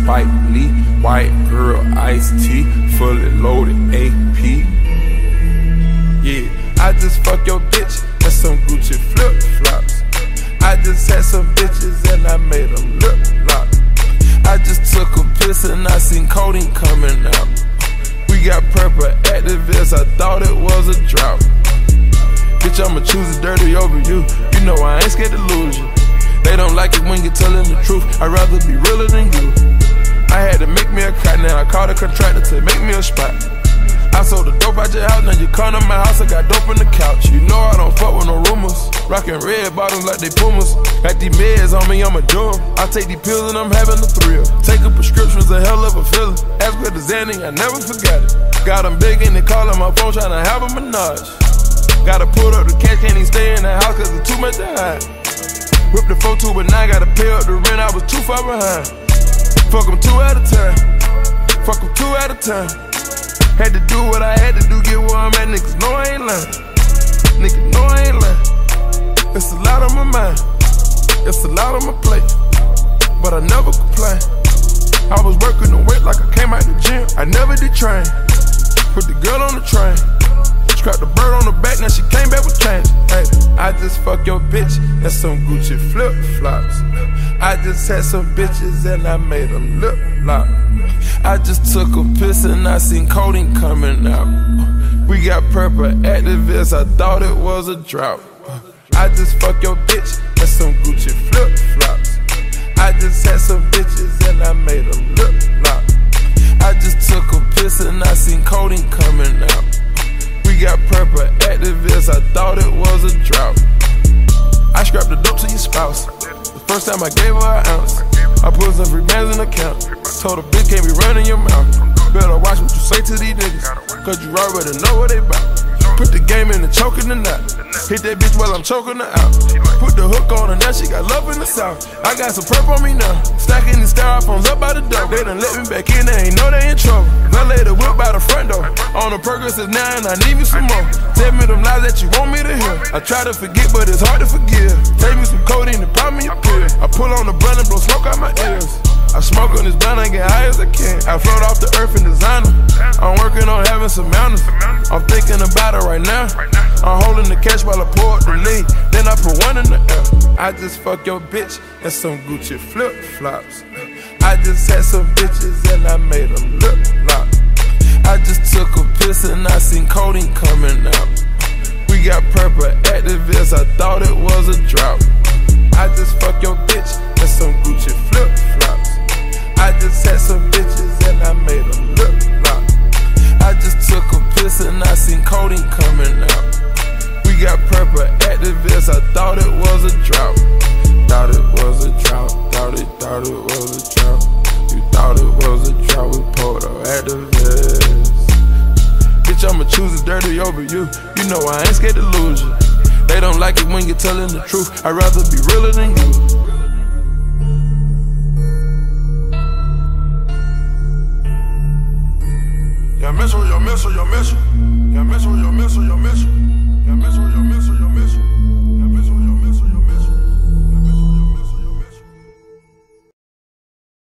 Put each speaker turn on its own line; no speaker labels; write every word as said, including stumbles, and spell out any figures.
Spike Lee, white girl, iced tea, fully loaded A P. Yeah, I just fuck your bitch and some Gucci flip flops. I just had some bitches and I made them lip lock. I just took a piss and I seen codeine coming out. We got purple activists, I thought it was a drought. Bitch, I'ma choose the dirty over you. You know I ain't scared to lose you. They don't like it when you're telling the truth. I'd rather be realer than you. I had to make me a cut, now I called a contractor to make me a spot. I sold the dope out your house, now you come to my house, I got dope in the couch. You know I don't fuck with no rumors. Rockin' red bottoms like they Pumas. Got these meds on me, I'ma do 'em. I take these pills and I'm having a thrill. Taking prescriptions, a hell of a feeling. As with the Xanny, I never forgot it. Got them big and they callin' my phone, tryna have a menage. Gotta pull up the cash, can't even stay in the house cause it's too much to hide. Whip the four two, but now I gotta pay up the rent, I was too far behind. Fuck them two at a time. Fuck them two at a time. Had to do what I had to do, get where I'm at, niggas know I ain't lying. Niggas know I ain't lying. It's a lot on my mind, it's a lot on my plate, but I never complain. I was working the weight like I came out the gym, I never did train. Put the girl on the train, strapped the bird on the back, now she came back with change. Hey, I just fuck your bitch and some Gucci flip flops. I just had some bitches and I made them lip lock. I just took a piss and I seen codeine coming out. We got purple activists, I thought it was a drought. I just fuck your bitch and some Gucci flip flops. I just had some bitches and I made them lip lock. I just took a piss and I seen codeine coming out. We got purple activists, I thought it was a drought. I scrapped the dope to your spouse. The first time I gave her an ounce. I put some free bands in the account. Told a bitch can't be running your mouth. Better watch what you say to these niggas, cause you already know what they bout. Put the game in the choke in the knot. Hit that bitch while I'm choking her out. Put the hook on her, now she got love in the south. I got some perp on me now. Stacking these styrofoams up by the door. They done let me back in, they ain't know they in trouble. I lay the whip by the front door. On the Percocets now and I need me some more. Tell me them lies that you want me to hear. I try to forget but it's hard to forgive. Take me some codeine and pop me a pill. I pull on the blunt and blow smoke out my ears. I smoke on this blunt and get high as I can. I float off the earth in designer. I'm working on having some mountains. I'm thinking about it right now. I'm holding the cash while I pour up the lean. Then I put one in the air. I just fuck your bitch and some Gucci flip flops. I just had some bitches and I made them lip lock. I just took a piss and I seen codeine coming out. We got purple activists, I thought it was a drought. I just fuck your bitch and some Gucci flip flops. I just had some bitches and I made them lip lock. I just took a piss and I seen codeine coming out. We got purple activists, I thought it was a drought. Thought it was a drought, thought it, thought it was a drought. You thought it was a drought, we pulled up activists. Bitch, I'ma choose the dirty over you. You know I ain't scared to lose you. They don't like it when you're telling the truth. I'd rather be realer than you. Yo, miss her, yo, miss her, yo, miss her. Yo, miss her, yo, miss her.